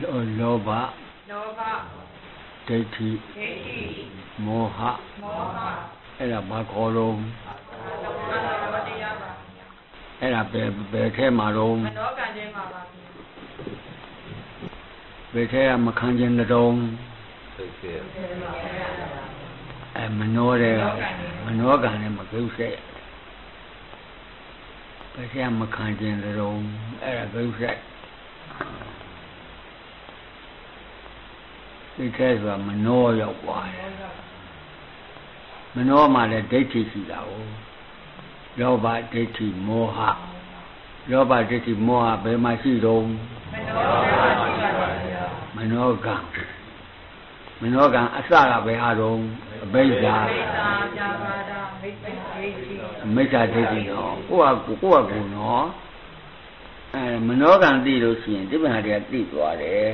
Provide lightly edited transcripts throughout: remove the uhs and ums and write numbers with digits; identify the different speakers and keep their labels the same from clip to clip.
Speaker 1: လောဘဒိဋ္ဌိမောဟအဲ့ဒါဘာခေါ်လုံးအဲ့ဒါဘယ်ထဲမှာတော့မနောကံထဲမှာပါဘယ်ထဲမခံခြင်းတုံးမနောတဲ့မနောကံနဲ့မကိစ္စဘယ်ထဲမခံခြင်းတုံးအဲ့ဒါကိစ္စဒီထဲဆိုတာမနောရောက်သွားတယ်မနောမှာလည်းဒိဋ္ဌိရှိတာ哦လောဘဒိဋ္ဌိမောဟလောဘဒိဋ္ဌိမောဟဘယ်မှာရှိတော့မနောကံအစကဘယ်ဟာတော့အဘိဓါမိစ္ဆာဒိဋ္ဌိနော်ကိုယ့်ကိုနော်မနောကံသိလို့ရှိရင်ဒီပညာတွေကသိသွားတယ်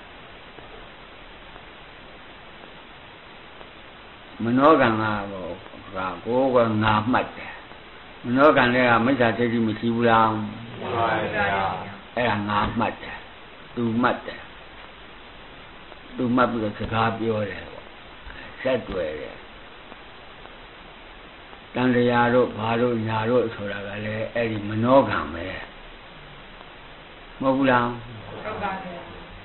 Speaker 1: မနောကံကတော့ကိုယ်ကငါမှတ်တယ်မနောကံတွေကမိစ္ဆာဒိဋ္ဌိမရှိဘူးလားမရှိပါဘူးဗျာအဲ့ဒါငါမှတ်တယ်သူမှတ်တယ်သူမှတ်ပြီးတော့စကားပြောတယ်ပေါ့ဆက်တွေ့တယ်တန်တရားတို့ဘာတို့ညာတို့ဆိုတာကလည်းအဲ့ဒီမနောကံပဲမဟုတ်ဘူးလားဟုတ်ပါဗျာ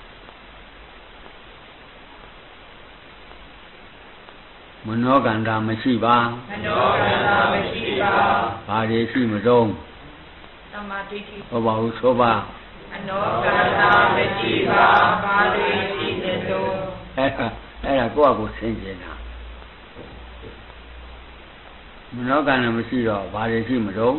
Speaker 1: မနောကန္တာမရှိပါမနောကန္တာမရှိပါဘာတွေရှိမတော့သမာဓိဋ္ဌိဟောပါဦးဆိုပါမနောကန္တာမရှိပါဘာတွေရှိနေတော့အဲ့ဒါကိုယ့်အကိုဆင်းကျင်တာမနောကန္တာမရှိတော့ဘာတွေရှိမတော့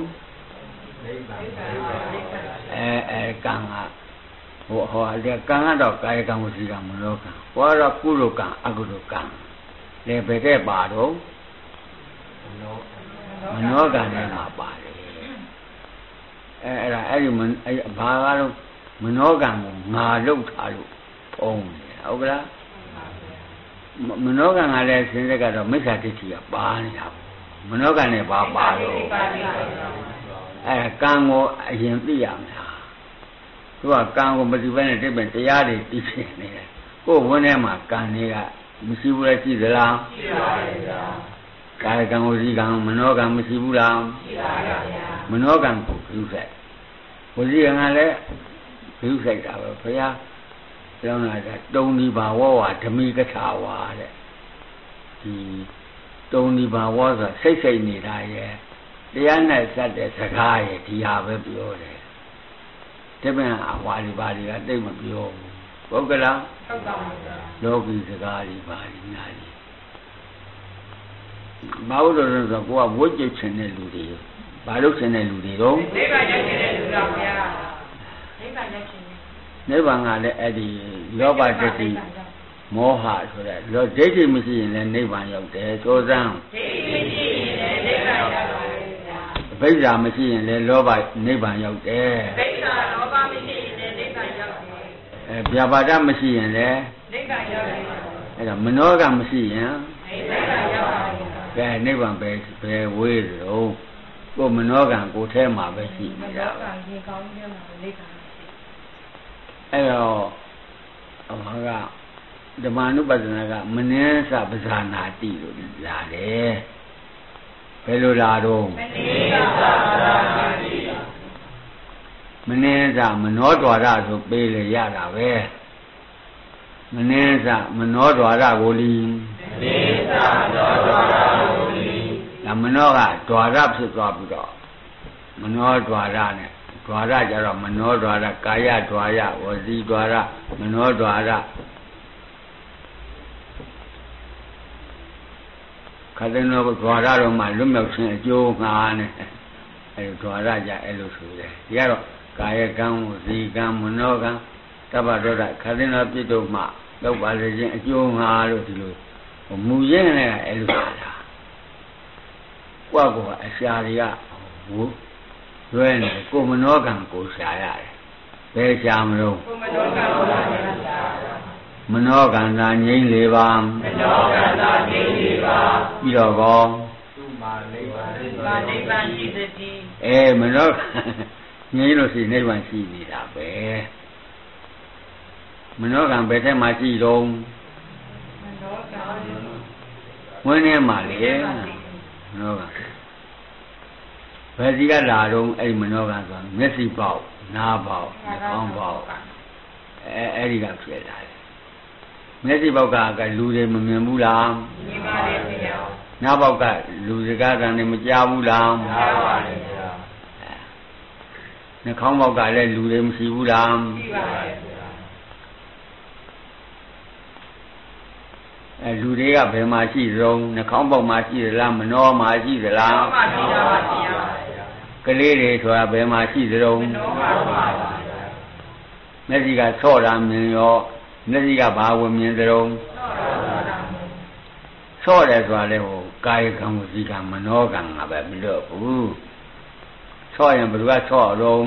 Speaker 1: ကံကဟောကံကတော့ကာယကံဝစီကံမနောကံဟောတော့ကုသိုလ်ကံအကုသိုလ်ကံလေဘယ်တဲ့ပါတော့မနောကံနဲ့မှာပါတယ်အဲ့ဒါအဲ့ဒီဘာကတော့မနောကံကိုငါလုတ်ထားလို့ဖုံးတယ်ဟုတ်ကလားမနောကံကလည်းစဉ်းစားကတော့မိစ္ဆာဒိဋ္ဌိကပါနေတာမနောကံနဲ့ပါတော့ကံကိုအရင်သိရမှာသူကကံကိုမသိဘဲနဲ့တိတ်ပဲတရားတွေသိဖြစ်နေတယ်ကိုယ်ဝန်းထဲမှာကံတွေကမရှိဘူးလားရှိသလားရှိပါတယ်ဗျာကာယကံဝစီကံမနောကံမရှိဘူးလားရှိပါပါဗျာမနောကံကိုပြုဆိုင်ဝစီကံကလည်းပြုဆိုင်တာပဲဘုရားပြောင်းလာတာတုံဒီဘာဝဝဓမိကထာဝါတဲ့ဒီတုံဒီဘာဝဆိုစိတ်နေတာရဲ့တရားနဲ့စတဲ့စကားရဲ့ဒီဟာပဲပြောတယ်တပည့်အဝါဒီပါတွေကတိတ်မပြောဘူးဟုတ်ကလားဟုတ်ပါဘူးလောကီစကားတွေပါညာကြီးမဟုတ်လို့ဆိုတော့ကိုကဝိကျုပ်ချင်တဲ့လူတွေဘာလို့ချင်တဲ့လူတွေတော့နိဗ္ဗာန်ရောက်ချင်တဲ့လူတော်ဗျာနိဗ္ဗာန်ရောက်ချင်တယ်နိဗ္ဗာန်ကလည်းအဲ့ဒီလောဘဒိဋ္ဌိမောဟဆိုတဲ့လောဒိဋ္ဌိမရှိရင်လည်းနိဗ္ဗာန်ရောက်တယ်သို့စမ်းဒိဋ္ဌိမရှိရင်လည်းနိဗ္ဗာန်ရောက်ပါတယ်ဗျာအဘိဓါမရှိရင်လည်းလောဘနိဗ္ဗာန်ရောက်တယ်အဘိဓါလောဘမရှိရင်လည်းနိဗ္ဗာန်ရောက်တယ်ဗျာပါဒမရှိရင်လည်းနိဗ္ဗာန်ရောက်တယ်အဲ့ဒါမနောကမရှိရင်နိဗ္ဗာန်ရောက်ပါတယ်ကဲနိဗ္ဗာန်ပဲဝေးလို့ကိုမနောကံကိုထဲမှာပဲရှိနေတာမနောကံဒီကောင်းထဲမှာနိဗ္ဗာန်ရှိအဲ့တော့ဘာကဓမ္မ ानु ပဒနာကမနည်းစပဇာနာတိလို့လာတယ်ဘယ်လိုလာတော့မနည်းစပဇာနာတိမနည်းစမနောဒွါရဆိုပေးလေရတာပဲမနည်းစမနောဒွါရကိုလီမနည်းစမနောဒွါရကိုလီဒါမနောကဒွါရဖြစ်သွားပြီးတော့မနောဒွါရနဲ့ဒွါရကြတော့မနောဒွါရကာယဒွါရဝစီဒွါရမနောဒွါရခတ္တနောဒွါရတော့မှလွတ်မြောက်ခြင်းအကျိုးငါနဲ့အဲဒွါရကြအဲ့လိုဆိုတယ်ဒီကတော့ကာယကံဝစီကံမနောကံတပ္ပဒေါဒခတ္တနောပြစ်တို့မှလောက်ပါလေခြင်းအကျိုးငါလို့ဒီလိုမူရင်းနဲ့အဲ့လိုဆိုတာကိုယ့်ကအရှာတွေကလွဲနေကိုမနောကံကိုရှာရတယ်ဘယ်ရှာမလို့ကိုမနောကံကိုရှာမနောကံသာငြိမ့်လေပါမနောကံသာငြိမ့်လေပါပြီးတော့ကောသူမာနိဗ္ဗာန်နိဗ္ဗာန်ရှိသည်မနောငြိမ့်လို့ရှိနိဗ္ဗာန်ရှိနေတာပဲနောကံဘယ်ထက်မှရှိတော့ဝင်းထဲမှာလေမနောကံဘယ်စီကလာတော့အဲ့မနောကံဆိုမျက်စိပေါက်နားပေါက်နှာခေါင်းပေါက်အဲ့ဒီကဖြစ်လာတယ်မျက်စိပေါက်ကလူတွေမမြင်ဘူးလားမြင်ပါတယ်ဗျာနားပေါက်ကလူစကားတန်တွေမကြားဘူးလားကြားပါတယ်ဗျာနှာခေါင်းပေါက်ကလည်းလူတွေမရှိဘူးလားရှိပါတယ်ဗျာလူတွေကဘယ်မှာရှိကြုံနှာခေါင်းပေါက်မှာရှိသလားမနှောမှာရှိသလားနှာခေါင်းမှာရှိတာပါဗျာကလေးတွေဆိုတာဘယ်မှာရှိကြုံနှောမှာပါဗျာမျက်စိကဆော့တာမြင်ရောမျက်စိကဘာဝင်မြင်ကြုံဆော့တယ်ဆိုတာလေဟိုကာယကံဝစီကံမနောကံကပဲမလို့ဘူးဆော့ရင်ဘယ်သူကဆော့တော့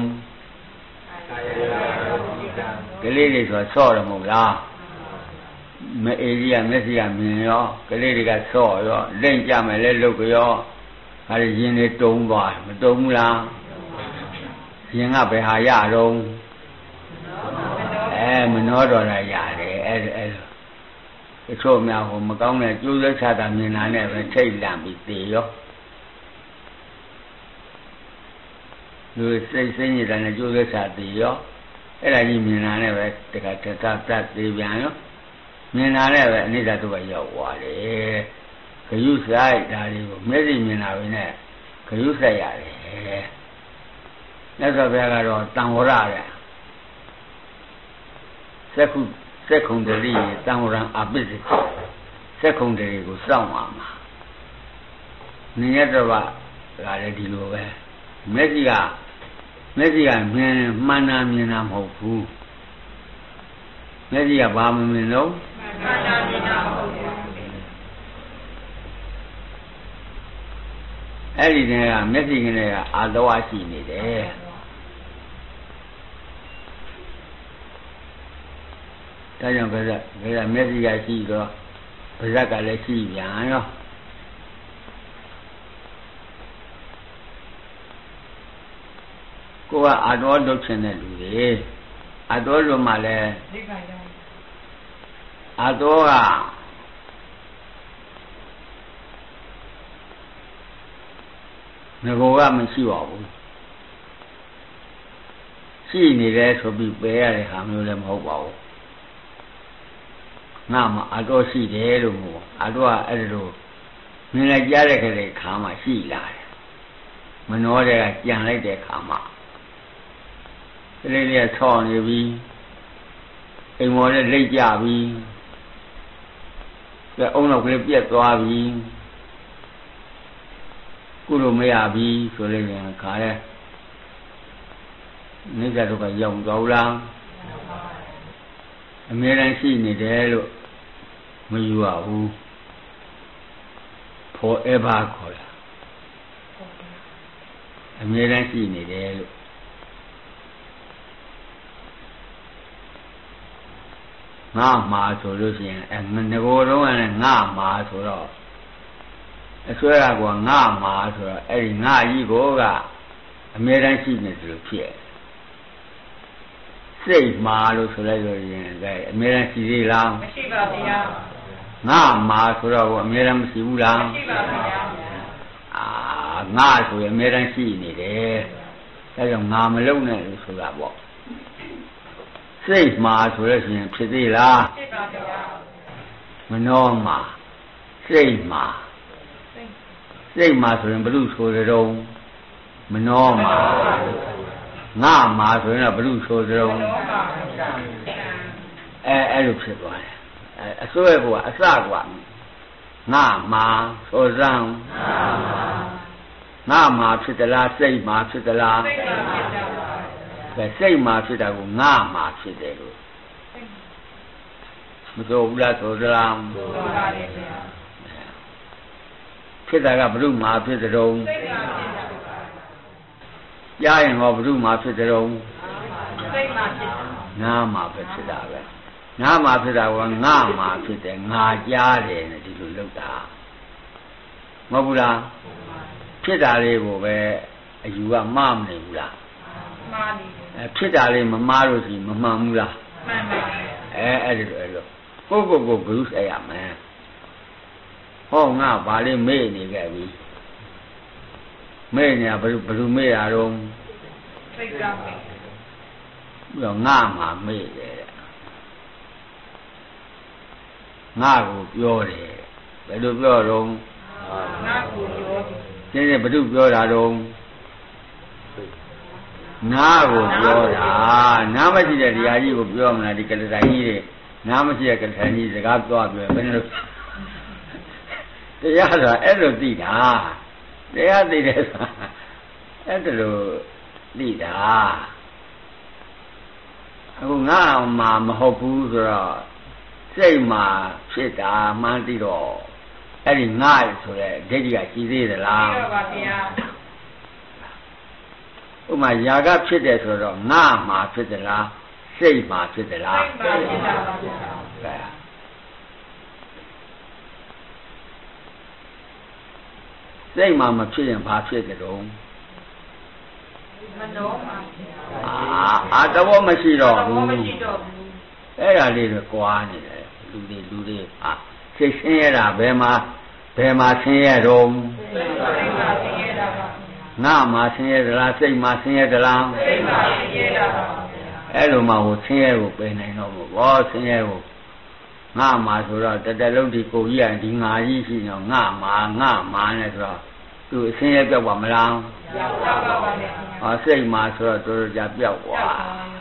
Speaker 1: ကလေးတွေဆိုတာဆော့တယ်မဟုတ်လားမအေးကြီးကမျက်စိကမြင်ရောကလေးတွေကဆော့ရောလိမ့်ကြမယ်လဲလုတ်ကြောဒါရင်တွေတုံးသွားမတုံးဘူးလားရင်ကဘယ်ဟာရတော့မနှောတော်တာရတယ်အဲ့တချို့များဟိုမကောင်းတဲ့ကျိုးသက်ချတာမြင်လာနဲ့ပဲထိတ်လန့်ပြီးသေရောလူစိတ်ညစ်တယ်နဲ့ကျိုးသက်ချသေရောအဲ့ဒါကြီးမြင်လာနဲ့ပဲတခါတတ်သေးပြန်ရောမြင်လာနဲ့ပဲအနိစ္စဒုက္ခရောက်သွားတယ်ခရုဆိုင်ဒါတွေကိုမျက်စိမြင်လာပြီနဲ့ခရုဆိုင်ရတယ်မြတ်စွာဘုရားကတော့တံဝရတဲ့စက္ခုံတရီတံဝရံအပိစိစက္ခုံတရီကိုစောင့်ပါမှာနိယတဝကလည်းဒီလိုပဲမျက်စိကမြင်မှန်တာမြင်တာမဟုတ်ဘူးမျက်စိကဘာမမြင်တော့မှန်တာမြင်တာမဟုတ်ဘူးအဲ့ဒီတည်းကမျက်စိကလေးကအာတဝရှိနေတယ်ဒါကြောင့်ဘယ်ကမျက်စိကရှိတော့ဗဇက်ကလည်းရှိပြန်ရောကိုကအာတော်လုပ်ချင်တဲ့လူတွေအာတော်လို့မှလည်းအာတော်ကငကိုကမရှိပါဘူးရှိနေတယ်ဆိုပြီးပယ်ရတဲ့ဟာမျိုးလည်းမဟုတ်ပါဘူးငါမှအတော်ရှိတယ်လို့မို့အတော်ကအဲ့လိုမြင်လိုက်ကြတဲ့ခါလေးခါမှရှိလာတယ်မနှောတဲ့ကကြံလိုက်တဲ့ခါမှကလေးလေးဆောင်းနေပြီအိမ်မော်နဲ့လိတ်ကြပြီအုံနောက်ကလေးပြက်သွားပြီကုလို့မရပြီဆိုလိုက်ရင်ခါလဲနိစ္စဒုက္ခရောက်သွားလားအမြဲတမ်းရှိနေတယ်လို့မယူရဘူး forever ခေါ်တာအမြဲတမ်းရှိနေတယ်လို့ငါမှာဆိုလို့ရှိရင်ငကိုယ်တော့ကလည်းငါမှာဆိုတော့အစွဲကငါမှာဆိုတော့အဲ့ဒီငါကြီးကအမြဲတမ်းရှိနေတယ်လို့ဖြစ်စိတ်မှာလို့ဆိုလိုက်လို့ရင်အမြဲတမ်းရှိသေးလားမရှိပါဘူးဗျာငါမှာဆိုတော့အမြဲတမ်းမရှိဘူးလားမရှိပါဘူးဗျာငါဆိုရင်အမြဲတမ်းရှိနေတယ်ဒါကြောင့်ငါမလုံနဲ့လို့ဆိုတာပေါ့စိတ်မှာဆိုလို့ရှိရင်ဖြစ်သေးလားဖြစ်ပါဗျာမနှောမှာစိတ်မှာဆိုရင်ဘုရုဆိုတဲ့တော့မနှောမှာငါမှာဆိုရင်တော့ဘုရုဆိုတဲ့တော့အဲ့လိုဖြစ်သွားတယ်အစွဲကအစကငါမှာဆိုစမ်းငါမှာဖြစ်သလားစိတ်မှာဖြစ်သလားစိတ်မှာဖြစ်တာကိုငါမှာဖြစ်တယ်လို့မဆိုဘူးလားဆိုသလားဆိုပါလေဗျာဖြစ်တာကဘုရုမှာဖြစ်တဲ့တော့ကြားရင်ဟောဘုရုမှာဖြစ်တဲ့တော့စိတ်မှာဖြစ်နာမှာပဲဖြစ်တာပဲနာမှာဖြစ်တာကငါမှာဖြစ်တယ်ငါကြားတယ်နဲ့ဒီလိုလုပ်တာမဟုတ်ဘူးလားဖြစ်တာလေးကိုပဲအယူကမှားမနေဘူးလားမှားနေတယ်ဖြစ်တာလေးမမှားလို့ရှိရင်မမှန်ဘူးလားမှန်ပါအဲ့ဒီလိုကိုဘုဆိုင်ရမယ်ဟောငါဘာလေးမေ့နေခဲ့ပြီမေ့နေဘယ်မေ့ရတော့စိတ်ကမေ့ပြီးတော့ငါမှမေ့တယ်ငါကိုပြောတယ်ဘယ်လိုပြောတော့ငါကိုပြောတယ်ဘယ်သူပြောတာတော့နားကိုပြောတာနားမရှိတဲ့တရားကြီးကိုပြောမလားဒီကလထိုင်ကြီးတွေနားမရှိတဲ့ကလထိုင်ကြီးစကားသွားပြောဘယ်လိုတရားဆိုတာအဲ့လိုသိတာတရားသိတယ်ဆိုတာအဲ့လိုသိတာအခုငါမှမဟုတ်ဘူးဆိုတော့စိတ်မှာဖြစ်တာမှန်းသိတော့အဲ့ဒီငါဆိုတဲ့ဒိဋ္ဌိကရှိသေးသလားရှိပါဗျာဥမာယာကဖြစ်တယ်ဆိုတော့ငါမှာဖြစ်သလားစိတ်မှာဖြစ်သလားစိတ်မှာဖြစ်တာပါဗျာစိတ်မှာမဖြစ်ရင်ဘာဖြစ်ကြတော့မနောမှာအာတဘောမရှိတော့ဘူးအဲ့ဒါလေးတွေကြွားနေတယ်လူတွေစိတ်ဆင်းရဲတာဘယ်မှာဆင်းရဲတော့စိတ်မှာဆင်းရဲတာပါငါမှာဆင်းရဲသလားစိတ်မှာဆင်းရဲသလားစိတ်မှာဆင်းရဲတာပါအဲ့လိုမှဆင်းရဲကိုပယ်နိုင်တော့ဘောဆင်းရဲကိုငါမှာဆိုတော့တလုံးဒီကိုကြီးကဒီငါကြီးရှိနေတော့ငါမှာနဲ့ဆိုတော့သူဆင်းရဲပြောက်ပါမလားပြောက်ပါပါဗျာဟောစိတ်မှာဆိုတော့တော်ကြပြောက်သွား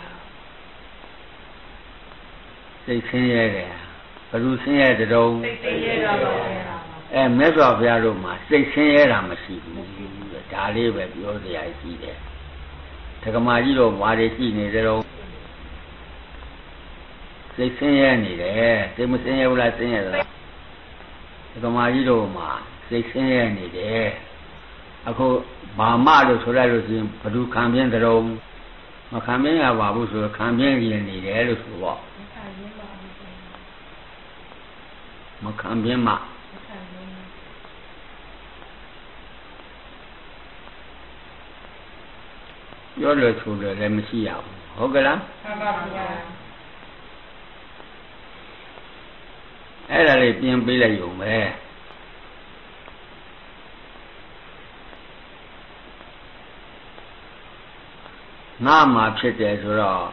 Speaker 1: စိတ်ဆင်းရဲတယ်ဘယ်လိုဆင်းရဲတဲ့တုံးစိတ်ဆင်းရဲတာပါဗျာမြတ်စွာဘုရားတို့မှာစိတ်ဆင်းရဲတာမရှိဘူးဒါလေးပဲပြောစရာရှိတယ်ဓကမာကြီးတို့ဘာတွေရှိနေကြတော့စိတ်ဆင်းရဲနေတယ်စိတ်မဆင်းရဲဘူးလားဆင်းရဲသလားဓကမာကြီးတို့မှာစိတ်ဆင်းရဲနေတယ်အခုဘာမှလို့ဆိုလိုက်လို့ရှိရင်ဘ누구ခံပြင်းကြုံမခံပြင်းရပါဘူးဆိုတော့ခံပြင်းရင်နေတယ်လို့ဆိုတော့မခံပြင်းမှပြောလို့ဆိုလို့လည်းမရှိရဘူးဟုတ်ကလားမှန်ပါဗျာအဲ့ဒါလေးပြင်ပေးလိုက်ရုံပဲငါမှာဖြစ်တယ်ဆိုတော့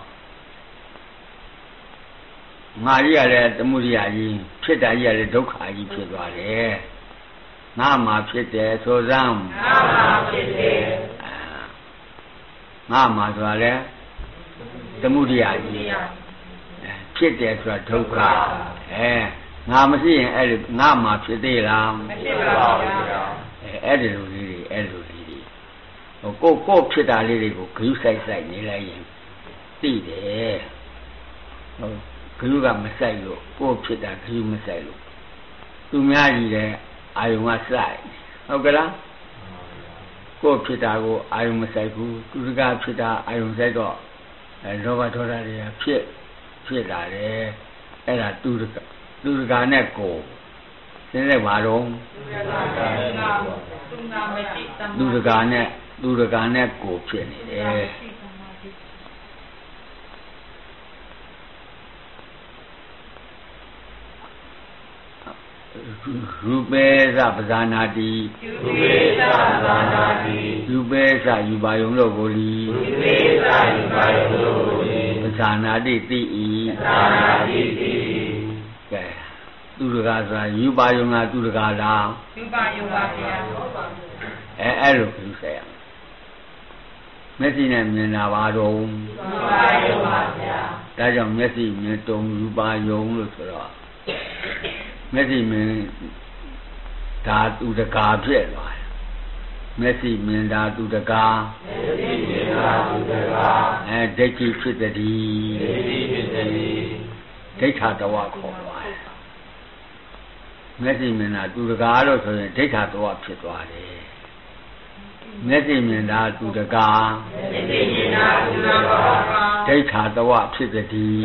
Speaker 1: ငါကြီးရတဲ့သမုဒိယကြီးဖြစ်တာကြီးရတဲ့ဒုက္ခကြီးဖြစ်သွားတယ်ငါမှာဖြစ်တယ်ဆိုစမ်းငါမှာဖြစ်တယ်ငါမှာဆိုတာလေသမုဒိယကြီးဖြစ်တယ်ဆိုတာဒုက္ခငါမရှိရင်အဲ့ဒီငါမှာဖြစ်သေးလားမဖြစ်ပါဘူးဗျာအဲ့ဒီလိုလေးတွေအဲ့လိုလေးတွေကိုဖြစ်တာလေးတွေကိုဂရုစိုက်နေလိုက်ရင်သိတယ်ဂရုကမစိုက်လို့ကိုဖြစ်တာဂရုမစိုက်လို့သူများကြီးတဲ့အာယုံကစိုက်ဟုတ်ကလားကိုဖြစ်တာကိုအာယုံမစိုက်ဘူးသူတကားဖြစ်တာအာယုံစိုက်တော့လောဘဒေါသတွေကဖြစ်လာတယ်အဲ့ဒါသူတကာနဲ့ကိုနည်းနည်းပါတော့သူတကာနဲ့ကိုဖြစ်နေတယ်ရူပေသပဇာနာတိရူပေသယူပါယုံလို့ကိုလီပဇာနာတိတိဤကဲသူတကာဆိုတာယူပါယုံကသူတကာလားယူပါယုံပါဗျာအဲ့လိုပြုဆက်ရမျက်စိနဲ့မြင်တာပါတော့ယူပါယုံပါဗျာဒါကြောင့်မျက်စိမြင်တုံယူပါယုံလို့ဆိုတော့မျက်စိမြင်ဒါသူတကာဖြစ်သွားတယ်မျက်စိမြင်တာသူတကာဒိဋ္ဌိဖြစ်တည်းဒိဋ္ဌတဝခေါ်သွားတယ်မျက်စိမြင်တာသူတကာလို့ဆိုရင်ဒိဋ္ဌတဝဖြစ်သွားတယ်မျက်စိမြင်တာသူတကာဒိဋ္ဌတဝဖြစ်တည်း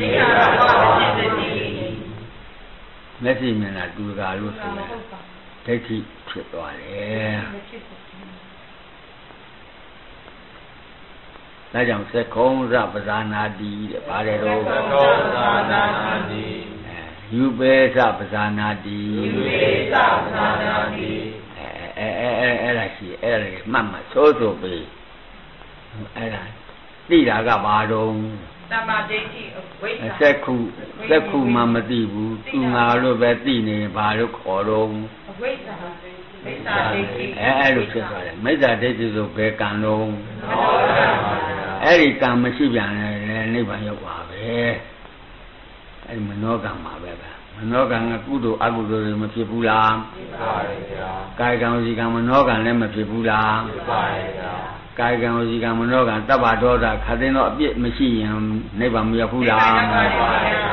Speaker 1: မျက်စိမြင်တာသူတကာလို့ဆိုရင်ဒိဋ္ဌိဖြစ်သွားတယ်ဒါကြောင့်သက္ကုံသပဇာနာတိတဲ့ဗါတယ်တော့သက္ကုံသပဇာနာတိယူပေသပဇာနာတိယူပေသပဇာနာတိအဲ့ဒါရှိအဲ့ဒါမှတ်မှဆိုပေးအဲ့ဒါသိတာကဘာတော့တမ္မာဒိဋ္ဌိဝိသသက်ခုမှမသိဘူးသူငါလို့ပဲသိနေဘာလို့ခေါ်တော့အဝိဇ္ဇာမိစ္ဆာဒိဋ္ဌိအဲ့လိုဖြစ်သွားတယ်မိစ္ဆာဒိဋ္ဌိဆိုဘယ်ကံတော့အဲ့ဒီကံမရှိပြန်လဲနိဗ္ဗာန်ရောက်ပါပဲအဲ့မနောကံပါပဲမနောကံကကုသိုလ်အကုသိုလ်တွေမဖြစ်ဘူးလားဖြစ်ပါရဲ့ဗျာကာယကံဝစီကံမနောကံလည်းမဖြစ်ဘူးလားဖြစ်ပါရဲ့ဗျာကာယကံဝစီကံမနောကံတပ္ပဒေါသခတ်သိတော့အပြစ်မရှိရင်နိဗ္ဗာန်မရောက်ဘူးလားမှန်ပါပါဗျာ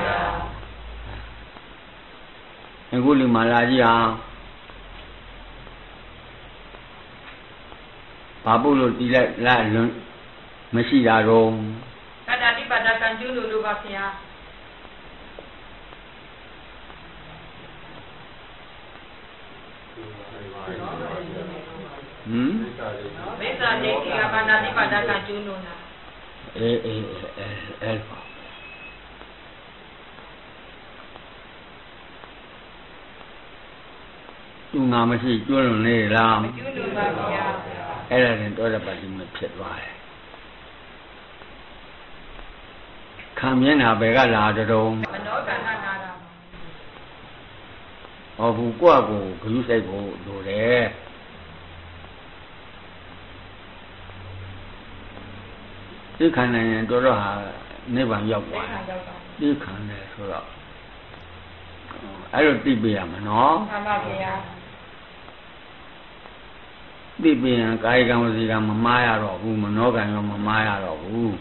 Speaker 1: အခုလူမာလာကြီးဟာဘာပုလို့တီးလိုက်လားလွန်မရှိတာတော့တတ္တိပတ္တကံကျူးလို့ပါဗျာမေတ္တာဒိဋ္ဌိကဘာနာတိပါဒကကျူးလို့လားအဲ့သူငါမရှိကျွလွန်နေလားမကျွလွန်ပါဗျာအဲ့ဒါနဲ့တောတပါတိမဖြစ်သွားတယ်ခံမြင်တာဘယ်ကလာတုံးမနောကဏ္ဍနာတာဟောဘူးကိုယ့်အကိုဂရုစိုက်ဖို့လိုတယ်သိခံနိုင်ရင်တော်တော်ဟာနိဗ္ဗာန်ရောက်သွားတယ်သိခံတယ်ဆိုတော့အဲ့လိုသိပြရမှာနော်မှန်ပါဗျာသိပြရင်ကာယကံဝစီကံမမားရတော့ဘူးမနောကံရောမမားရတော့ဘူး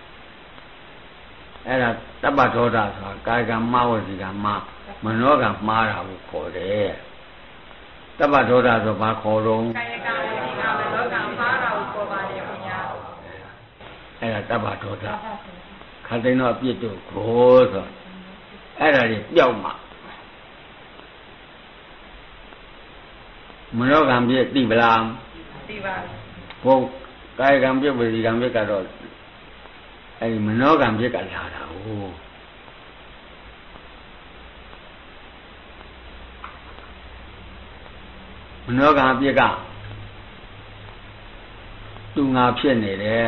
Speaker 1: အဲ့ဒါတပ္ပဒေါသဆိုတာကာယကံမာဝစီကံမာမနောကံမှားတာကိုခေါ်တယ်တပ္ပဒေါသဆိုဘာခေါ်တော့ကာယကံဝစီကံမနောကံမှားတာကိုခေါ်ပါတယ်ခင်ဗျာအဲ့ဒါတပ္ပဒေါသခတ်သိမ်းတော့အပြစ်တို့ကိုဆိုအဲ့ဒါကြီးပျောက်မှမနောကံပြည့်သိပလားသိပါဘူးဟုတ်ကာယကံပြည့်ဝစီကံပြည့်ကတော့အဲ့ဒီမနောကံပြည့်ကလာတာဟုတ်မနောကံပြည့်ကသူငါဖြစ်နေတယ်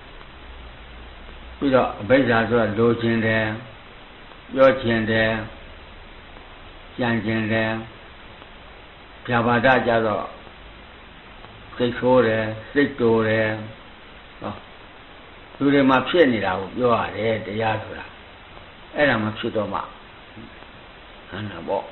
Speaker 1: ပြီးတော့အဘိဓါဆိုတာလိုချင်တယ်ပြောချင်တယ်ကြံချင်တယ်ပြဘာဒကြတော့စိတ်ဆိုးတယ်စိတ်တိုတယ်ဟောလူတွေမှာဖြစ်နေတာကိုပြောရတယ်တရားဆိုတာအဲ့ဒါမှဖြစ်တော့မှဟန်တာပေါ့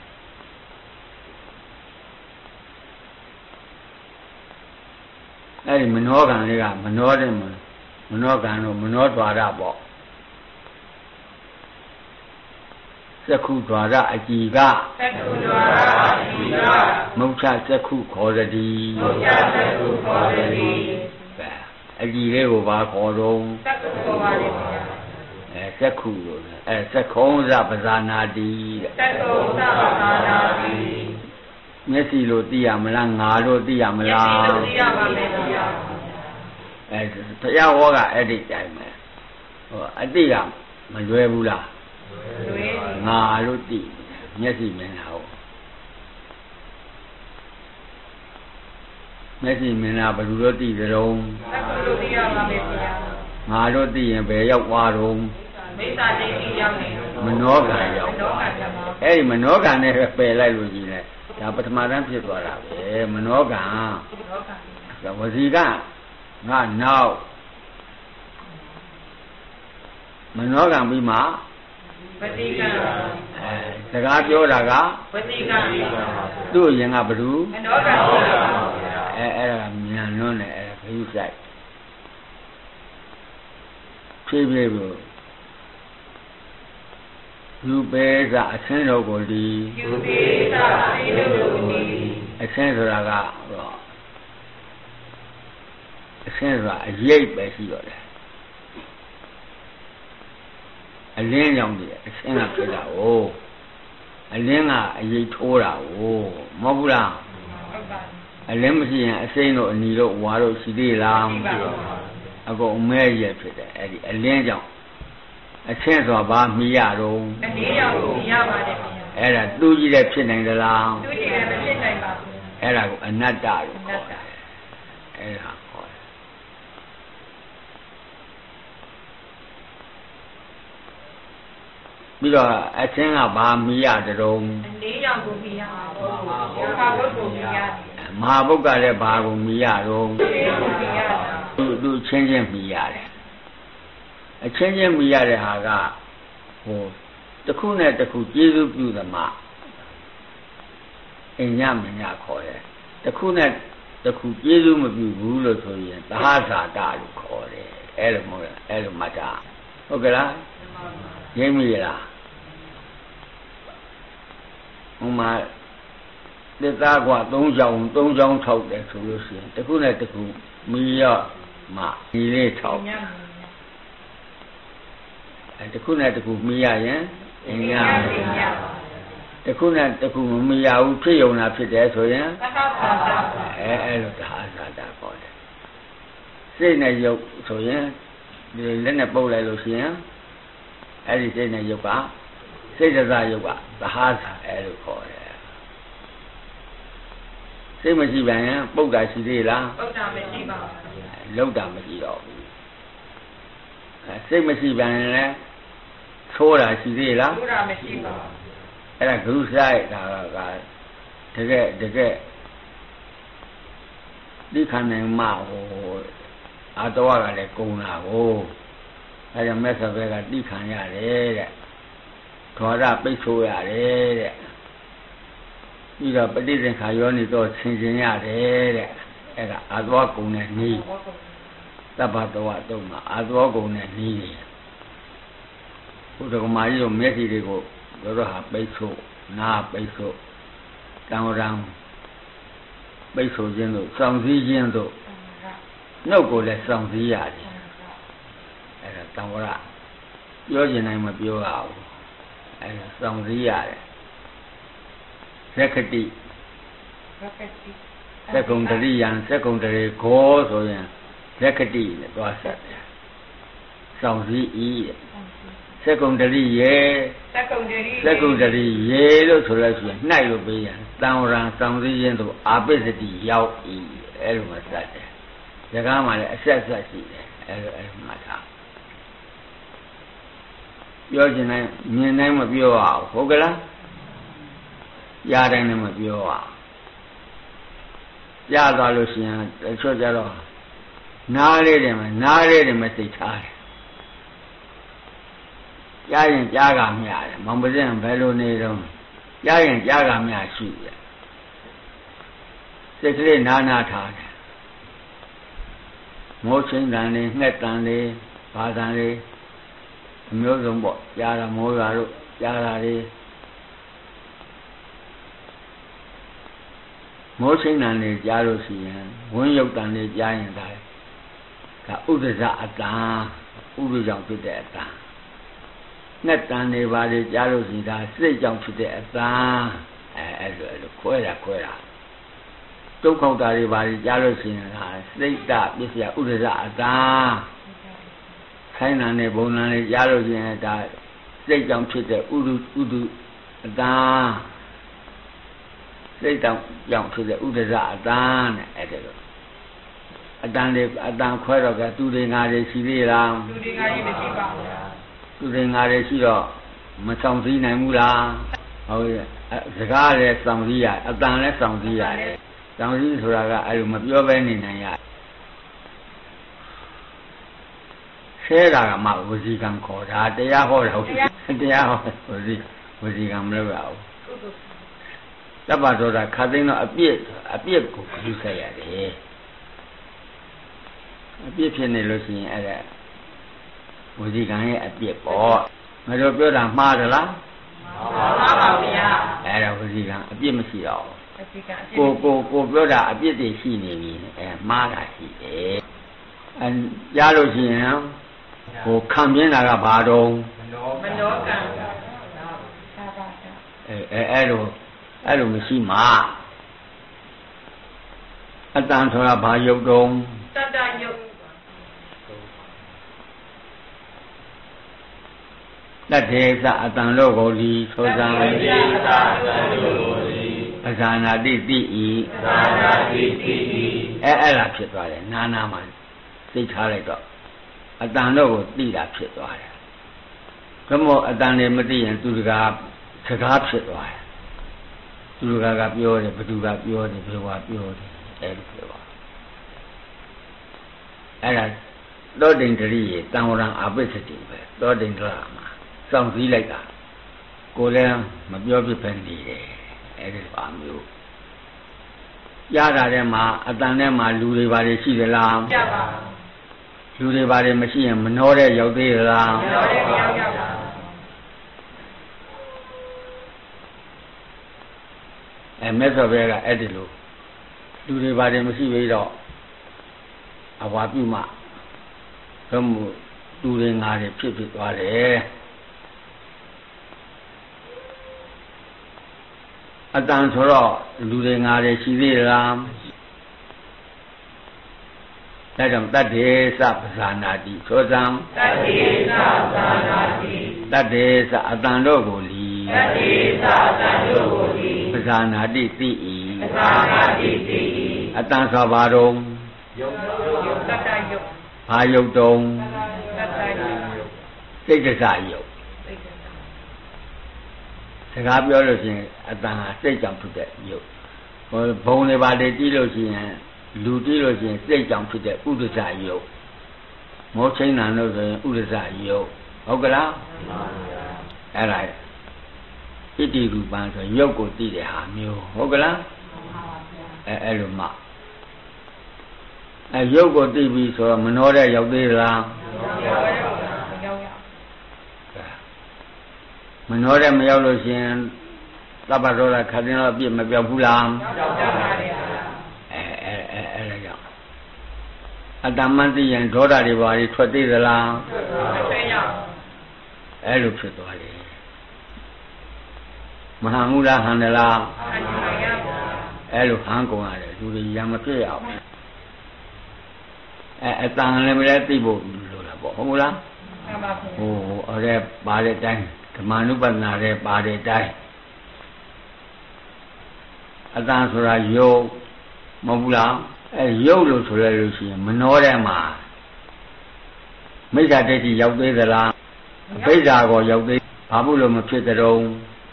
Speaker 1: အဲ့ဒီမနောကံလေးကမနောတဲ့မနောကံတို့မနော द्वार ပေါ့သက္ခု द्वार အကြည်ကသက္ခု द्वार အကြည်ကမုတ်ချသက္ခုခေါ်ရသည်မုတ်ချသက္ခုခေါ်ရသည်အကြည်လေးကိုပါခေါ်တော့သက္ခုခေါ်ပါလေဗျာသက္ခုလို့သက္ခုံးသပဇာနာတိသက္ခုံးသပဇာနာတိမျက်စိလို့သိရမလားငါလို့သိရမလားမျက်စိလို့သိရပါမယ်ဗျာဘုရားဟောကအဲ့ဒီတိုင်းပဲဟောအတိကမလွယ်ဘူးလားလွယ်ငါလို့သိမျက်စိမြင်တာဟုတ်မျက်စိမြင်တာဘယ်လိုလို့သိကြုံသက္ကလို့သိရပါမယ်ဗျာငါလို့သိရင်ဘယ်ရောက်သွားတော့မိစ္ဆာဒိဋ္ဌိရောက်နေမနောကံရောက်မနောကံရောက်အဲ့ဒီမနောကံနဲ့ပယ်လိုက်လို့ကြီးလဲဒါပထမတန်းဖြစ်သွားတာပဲမနောကံဝစီကငါနောက်မနောကံပြီးမှဝစီကံစကားပြောတာကဝစီကံသူ့ရင်ကဘ누구မနောကံအဲ့ဒါမြန်လွန်းတယ်အဲ့ဒါခရုစိုက်ဖြည်းဖြည်းကိုယူပေသအဆင်းတော်ကိုဒီယူပေသအဆင်းတော်ကိုဒီအဆင်းဆိုတာကအဆင်းဆိုတာအရိပ်ပဲရှိတော့တယ်အလင်းကြောင့်ဒီအဆင်းကဖြစ်တာ哦အလင်းကအရိပ်ထိုးတာ哦မဟုတ်ဘူးလားဟုတ်ပါဘူးအလင်းမရှိရင်အစိမ်းတို့အနီတို့ဝါတို့ရှိသေးလားမရှိပါဘူးအကုန်မဲရဖြစ်တယ်အဲ့ဒီအလင်းကြောင့်အချင်းစွာဘာမိရတော့အလင်းကြောင့်မိရပါတယ်အဲ့ဒါသူ့ကြီးလည်းဖြစ်နိုင်သလားသူ့ကြီးလည်းမဖြစ်နိုင်ပါဘူးအဲ့ဒါကိုအနတ္တလို့ခေါ်တယ်အဲ့ဒါခေါ်တယ်ပြီးတော့အချင်းကဘာမိရတုံးအလင်းကြောင့်ကိုမိရပါဘူးဘာဘုတ်ကိုမိရတယ်မဟာဘုတ်ကလည်းဘာကိုမိရတော့သူချင်းချင်းမိရတယ်အချင်းချင်းမိရတဲ့ဟာကဟိုတစ်ခုနဲ့တစ်ခုကျေးဇူးပြုသမားအညမညခေါ်တယ်တစ်ခုနဲ့တစ်ခုကျေးဇူးမပြုဘူးလို့ဆိုရင်သဟဇာတလို့ခေါ်တယ်အဲ့လိုမဟုတ်လားအဲ့လိုမှတ်တာဟုတ်ကဲ့လားရင်းမိလားဟိုမှာလက်သားกว่า3ချောင်းထောက်တယ်ဆိုလို့ရှိရင်တစ်ခုနဲ့တစ်ခုမီးရမှဒီလေးထောက်တခုနဲ့တခုမီးရရင်အင်းရတခုနဲ့တခုမမီးရဘူးဖြစ်ယုံတာဖြစ်တယ်ဆိုရင်အဲ့လိုဒါအစာတာခေါ်တယ်စိတ်နဲ့ယုတ်ဆိုရင်ဒီလက်နဲ့ပုတ်လိုက်လို့ရှိရင်အဲ့ဒီစိတ်နဲ့ယုတ်ကစိတ်စားယုတ်ကသဟာစာအဲ့လိုခေါ်တယ်စိတ်မရှိပြန်ရင်ပုတ်တာရှိသေးလားပုတ်တာမရှိပါဘူးလောက်တာမရှိတော့ဘူးစိတ်မရှိပြန်ရင်လည်းသိုးတာရှိသေးလားသိုးတာမရှိပါဘူးအဲ့ဒါဂရုစိုက်ဒါကတကယ်ဒီခန္ဓာမှာဟိုအာတော်ကလည်းကုံတာကိုအဲ့ဒါမဲ့ဆဘဲကတိခံရတယ်တဲ့ဓေါရပိတ်ဆိုးရတယ်တဲ့ပြီးတော့ပဋိသင်္ခါယောနိတော့ဆင်ခြင်ရတယ်တဲ့အဲ့ဒါအာတော်ကုံနဲ့နီးသဗ္ဗတောတုံးမှာအာတော်ကုံနဲ့နီးတယ်ဘုဒ္ဓဂမာကြီးတို့မျက်စိတွေကိုတို့ဟာပိတ်ဆို့နားပိတ်ဆို့တံဝရံပိတ်ဆို့ခြင်းတို့စောင့်စည်းခြင်းတို့နှုတ်ကိုလည်းစောင့်စည်းရတယ်အဲ့ဒါတံဝရပြောကျင်နိုင်မပြောရဘူးအဲ့ဒါစောင့်စည်းရတယ်သက္ကတိသက္ကုံတရိယံသက္ကုံတရေခောဆိုရင်သက္ကတိနဲ့တွားဆက်တယ်စောင့်စည်းဤသက္ကုံတရိယေသက္ကုံတရိယေလို့ဆိုလိုက်ဆိုရင်နှိုက်လို့ပေးရင်တံဝရံစောင့်စည်းခြင်းတို့အာပိစတိရောက်ဤအဲ့လိုမှစတယ်ဇကားမှလည်းအဆက်ရှိတယ်အဲ့လိုမှတ်ထားပြောချင်တိုင်းမြင်တိုင်းမပြောရဘူးဟုတ်ကလားရတိုင်းလည်းမပြောရရသွားလို့ရှိရင်တချို့ကြတော့နားလေးတယ်မသိထားတယ်ကြားရင်ကြားကမြတယ်မောင်ပစင်ဘယ်လိုနေတော့ကြားရင်ကြားကမြရှိတယ်စိတ်ကလေးနာထားတယ်မောချင်းတန်လေးငှက်တန်လေးဘာတန်လေးအမျိုးစုံပေါ့ကြားတာမောတာတို့ကြားတာလေးမောချင်းတန်လေးကြားလို့ရှိရင်ဝန်းရုပ်တန်လေးကြားရင်ဒါဥဒ္ဒဇအတန်ဥဒ္ဒကြောင့်ဖြစ်တဲ့အတန်ငှက်တန်တွေပါလေကြားလို့ရှိတာစိတ်ကြောင့်ဖြစ်တဲ့အတန်အဲ့လိုခွဲတာဒုက္ခတာတွေပါလေကြားလို့ရှိရင်ဟာစိတ်တပစ္စယဥဒ္ဒဇအတန်ခိုင်းတာနဲ့ဘုံနာနဲ့ကြားလို့ရှိရင်ဒါစိတ်ကြောင့်ဖြစ်တဲ့ဥဒုအတန်စိတ်ကြောင့်ဖြစ်တဲ့ဥဒ္ဒဇအတန်နဲ့အဲ့ဒါလိုအတန်ခွဲတော့ကသူတွေငါတွေရှိသေးလားသူတွေငါတွေမရှိပါဘူးသူတွေငါတွေရှိတော့မဆောင်စည်းနိုင်ဘူးလားဟုတ်ရဲ့စကားလည်းဆောင်စည်းရအတန်လည်းဆောင်စည်းရတယ်ဆောင်စည်းဆိုတာကအဲ့လိုမပြောဘဲနေနိုင်ရဆဲတာကမှဝစီကံခေါ်တာတရားဟောတာတရားဟောဝစီကံမလုပ်ရဘူးတပ္ပဇောတာခါသိန်းတော့အပြစ်ကိုယူဆက်ရတယ်အပြစ်ဖြစ်နေလို့ရှိရင်အဲ့ဒါဝစီကံရဲ့အပြစ်ပေါ့ငါတို့ပြောတာမှားသလားမှားပါဗျာအဲ့ဒါဝစီကံအပြစ်မရှိတော့ကိုပြောတာအပြစ်တွေရှိနေပြီမှားတာရှိတယ်ကြားလို့ရှိရင်ဟိုခံပြင်းတာကဘာတော့မနောကံအဲ့လိုမရှိမှာအတန်ဆိုတာဘာယုတ်တုံးတတယုတ်တ္ထေသအတန်တို့ကိုလီသောဇံပဇာနာတိတိဤအဲ့ဒါဖြစ်သွားတယ်နာမှာသိထားလိုက်တော့အတန်တို့ကိုသိတာဖြစ်သွားတယ်ဘယ်မို့အတန်တွေမသိရင်သူတကားစကားဖြစ်သွားတယ်သူတကားကပြောတယ်ဘသူကပြောတယ်ဘယ်ဟာပြောတယ်အဲ့ဒီပြောအဲ့ဒါသောတိန်တရိယေတံဝရံအပိသတိပဲသောတိန်တရမှာစောင့်စည်းလိုက်တာကိုယ်လည်းမပြောပြပဲနေတယ်အဲ့ဒီပါမျိုးရတာထဲမှာအတန်ထဲမှာလူတွေဘာတွေရှိသလားမရပါဘူးလူတွေဘာတွေမရှိရင်မနှောတဲ့ရောက်သေးသလားမနှောတဲ့မရောက်ပါဘူးမြတ်စွာဘုရားကအဲ့ဒီလိုလူတွေဘာတွေမရှိပြီးတော့အဝါပြုမှဘုမှုလူတွေငါတွေဖြစ်သွားတယ်အတန်ဆိုတော့လူတွေငါတွေရှိသေးလားဒါကြောင့်တတ္ထေသပဇာနာတိသောဇံတတ္ထေသပဇာနာတိတတ္ထေသအတန်တို့ကိုလီတတ္ထေသအတန်တို့ကိုလီပဇာနာတိသိ၏ပဇာနာတိသိ၏အတန်ဆိုဘာတုံယုတ်တတ္တယုတ်ဘာယုတ်တုံတတ္တယုတ်စိတ်ကစယုတ်စကားပြောလို့ရှိရင်အတန်ဟာစိတ်ကြောင့်ဖြစ်တဲ့ယုတ်ဘုံတွေပါလေတီးလို့ရှိရင်လူတီးလို့ရှိရင်စိတ်ကြောင့်ဖြစ်တဲ့ဥဒ္ဒဇယုတ်မောချိဏံလို့ဆိုရင်ဥဒ္ဒဇယုတ်ဟုတ်ကလားအဲ့ဒါဣတိရူပံဆိုယုတ်ကိုတီးတဲ့ဟာမျိုးဟုတ်ကလားအဲ့လိုမှရုပ်ကိုသိပြီဆိုတော့မနှောတဲ့ရောက်သေးလားမနှောတဲ့မရောက်လို့ရှင်သဗ္ဗဒေါသခတ်တင်တော့အပြစ်မပြောက်ဘူးလားပြောက်ပါပါဗျာအဲ့ဒါကြောင့်အတ္တမသိရင်ဒေါသတွေဘာတွေထွက်သေးသလားမထွက်ရအဲ့လိုဖြစ်သွားတယ်မဟံမူလားဟန်တယ်လားဟန်ပါဗျာအဲ့လိုဟန်ကုန်ရတယ်လူတွေရံမဖြစ်ရအောင်အတန်လည်းမလဲသိဖို့လို့လားပေါ့ဟုတ်မလားမှန်ပါဗျာဟိုအဲ့ဒါပါတဲ့တိုင်းဓမ္မနုပဒနာတဲ့ပါတဲ့တိုင်းအတန်ဆိုတာယုတ်မဟုတ်ဘူးလားယုတ်လို့ဆိုရလို့ရှိရင်မနှောတဲ့မှာမိစ္ဆာဒိဋ္ဌိရောက်သေးသလားအဘိဓါကိုရောက်သေးဘာလို့လို့မဖြစ်တဲ့တုံး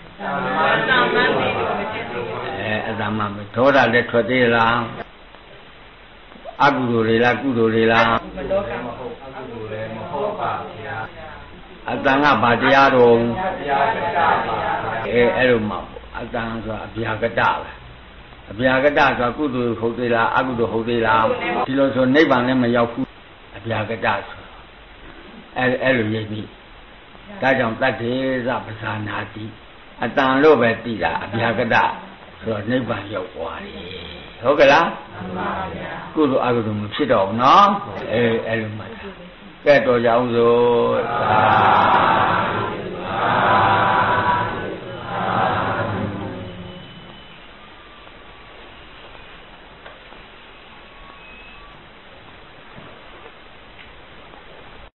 Speaker 1: အတ္တမဒေါသလည်းထွက်သေးလားအကုသိုလ်တွေလားကုသိုလ်တွေလားမလောကမဟုတ်အကုသိုလ်လည်းမဟုတ်ပါဗျာအတန်ကဘာတရားတော်အဗျာကတပါအဲ့လိုမှအတန်ဆိုတာအဗျာကတပဲအဗျာကတဆိုတာကုသိုလ်ဟုတ်သေးလားအကုသိုလ်ဟုတ်သေးလားဒီလိုဆိုနိဗ္ဗာန်လည်းမရောက်ဘူးအဗျာကတဆိုအဲ့လိုရိပ်ပြီးဒါကြောင့်တတ္ထေသပဇာနာတိအတန်လို့ပဲသိတာအဗျာကတဆိုတော့နိဗ္ဗာန်ရောက်သွားတယ်ဟုတ်ကလားမှန်ပါဗျာကုသိုလ်အကုသိုလ်မဖြစ်တော့ဘူးနော်အဲ့လိုမှကဲတော်ကြအောင်စို့